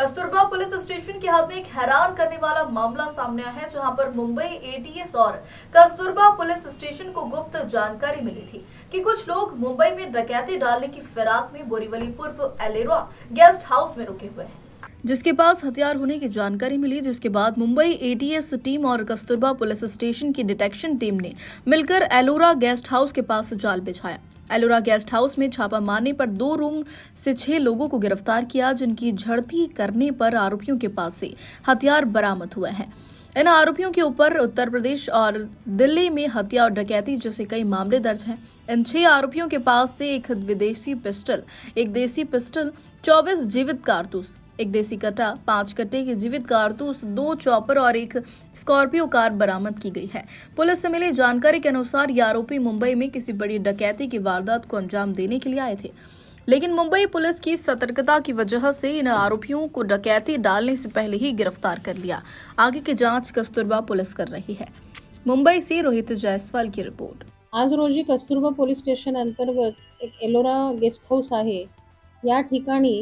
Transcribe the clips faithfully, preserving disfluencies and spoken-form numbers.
Kasturba police station की हाल में एक हैरान करने वाला मामला सामने आया है, जहां पर मुंबई एटीएस और कस्तूरबा पुलिस स्टेशन को गुप्त जानकारी मिली थी कि कुछ लोग मुंबई में डकैती डालने की फिराक में बोरीवली पूर्व एलोरा गेस्ट हाउस में रुके हुए हैं, जिसके पास हथियार होने की जानकारी मिली। जिसके बाद मुंबई एटीएस टीम और कस्तूरबा पुलिस स्टेशन की डिटेक्शन टीम ने मिलकर एलोरा गेस्ट हाउस के पास जाल बिछाया। एलोरा गेस्ट हाउस में छापा मारने पर दो रूम से छह लोगों को गिरफ्तार किया, जिनकी झड़ती करने पर आरोपियों के पास से हथियार बरामद हुए हैं। इन आरोपियों के ऊपर उत्तर प्रदेश और दिल्ली में हत्या और डकैती जैसे कई मामले दर्ज हैं। इन छह आरोपियों के पास से एक विदेशी पिस्टल, एक देसी पिस्टल, चौबीस जीवित कारतूस, एक देसी कट्टा, पांच कट्टे के जीवित कारतूस, दो चॉपर और एक स्कॉर्पियो कार बरामद की गई है। पुलिस से मिली जानकारी के अनुसार ये आरोपी मुंबई में किसी बड़ी डकैती की वारदात को अंजाम देने के लिए आए थे, लेकिन मुंबई पुलिस की सतर्कता की वजह से इन आरोपियों को डकैती डालने से पहले ही गिरफ्तार कर लिया। आगे की जांच कस्तूरबा पुलिस कर रही है। मुंबई से रोहित जायसवाल की रिपोर्ट। आज रोजी कस्तूरबा पोलीस स्टेशन अंतर्गत एक एलोरा गेस्ट हाऊस आहे, या ठिकाणी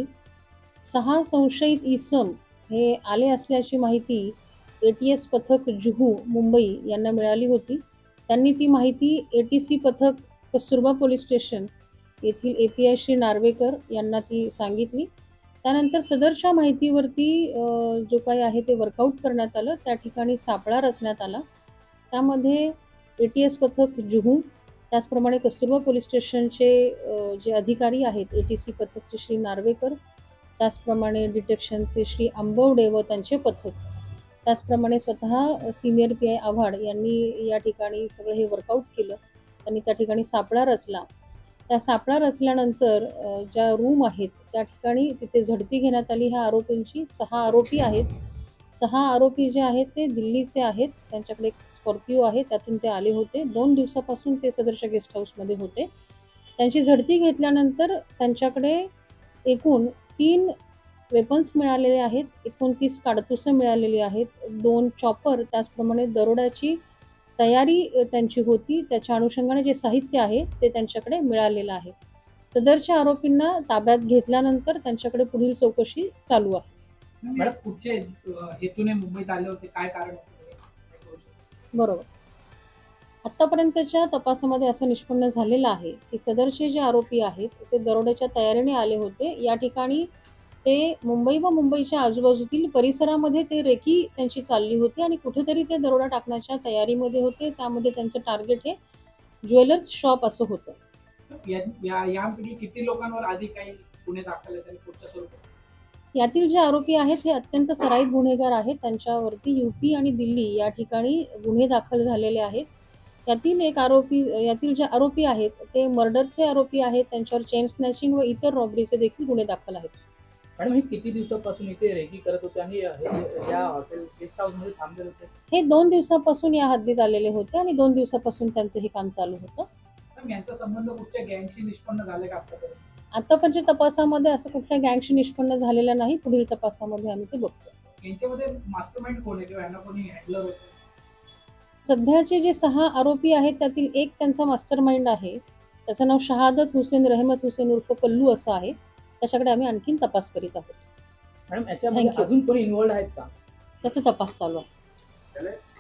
सहा संशयित इसम हे आले असल्याची माहिती एटीएस पथक जुहू मुंबई यांना मिळाली होती। त्यांनी ती माहिती एटीसी पथक कस्तूरबा पोलीस स्टेशन येथील एपीआय श्री नार्वेकर यांना ती सांगितली। त्यानंतर सदरच्या माहितीवरती जो काही आहे ते वर्कआउट करण्यात आलं। त्या ठिकाणी सापळा रचण्यात आला। त्यामध्ये एटीएस पथक जुहू, त्याचप्रमाणे कस्तूरबा पोलीस स्टेशनचे जे अधिकारी आहेत, एटीसी पथकचे श्री नार्वेकर, त्याचप्रमाणे डिटेक्शनचे श्री आंबवडे व त्यांचे पथक, त्याचप्रमाणे स्वतः सिनियर पी आय आव्हाड यांनी या ठिकाणी सगळं हे वर्कआउट केलं। त्यांनी त्या ठिकाणी सापळा रचला। त्या सापळा रचल्यानंतर ज्या रूम आहेत त्या ठिकाणी तिथे झडती घेण्यात आली। ह्या आरोपींची सहा आरोपी आहेत। सहा आरोपी जे आहेत ते दिल्लीचे आहेत। त्यांच्याकडे एक स्कॉर्पियो आहे, त्यातून ते आले होते। दोन दिवसापासून ते सदरच्या गेस्ट हाऊसमध्ये होते। त्यांची झडती घेतल्यानंतर त्यांच्याकडे एकूण तीन वेपन्स मिळालेले आहेत, एकोणतीस काडतुसं मिळालेली आहेत, दोन चॉपर, त्याचप्रमाणे दरोड्याची तयारी त्यांची होती। त्याच्या अनुषंगाने जे साहित्य आहे ते त्यांच्याकडे मिळालेलं आहे। सदरच्या आरोपींना ताब्यात घेतल्यानंतर त्यांच्याकडे पुढील चौकशी चालू आहे। मॅडम, कुठचे हेतूने मुंबईत आले होते, काय कारण होते? बरोबर, आतापर्यंतच्या तपासामध्ये असं निष्पन्न झालेलं आहे की सदरचे जे आरोपी आहेत ते दरोड्याच्या तयारीने आले होते। या ठिकाणी ते मुंबई व मुंबईच्या आजूबाजूतील परिसरामध्ये ते रेकी त्यांची चालली होती आणि कुठेतरी ते दरोडा टाकण्याच्या तयारीमध्ये होते। त्यामध्ये त्यांचं टार्गेट हे ज्वेलर्स शॉप असं होतं। या या यापैकी किती लोकांवर आधी काही गुन्हे दाखल आहेत आणि पुढच्या स्वरूपात? यातील जे आरोपी आहेत हे अत्यंत सराईत गुन्हेगार आहेत। त्यांच्यावरती यूपी आणि दिल्ली या ठिकाणी गुन्हे दाखल झालेले आहेत। यातील एक आरोपी यातील जे आरोपी आहेत ते मर्डरचे आरोपी आहेत। त्यांच्यावर चेन स्नॅचिंग व इतर रॉबरीचे देखील गुन्हे दाखल आहेत। मॅडम, हे किती दिवसापासून इथे रेकी करत होते आणि या हॉटेल गेस्ट हाऊस मध्ये थांबले होते? हे दोन दिवसापासून या हद्दीत आलेले होते आणि दोन दिवसापासून त्यांचं हे काम चालू होतं। मॅडम, यांचा संबंध कुठच्या गँगशी निष्पन्न झाले का आतापर्यंत? आतापर्यंत तपासामध्ये असं कुठल्या गँगशी निष्पन्न झालेलं नाही। पुढील तपासामध्ये आम्ही ते बघतो। यांच्यामध्ये मास्टरमाइंड कोण आहे किंवा यांना कोणी हँडलर होते? सध्याचे जे सहा आरोपी आहेत त्यातील एक त्यांचा मास्टरमाइंड आहे। त्याचं नाव शहादत हुसेन रहमत हुसेन उर्फ कल्लू असं आहे। त्याच्याकडे आम्ही आणखीन तपास करीत आहोत। मॅडम, याच्यामध्ये अजून कोणी इन्व्हॉल्ड आहेत का? त्याचा तपास चालू आहे।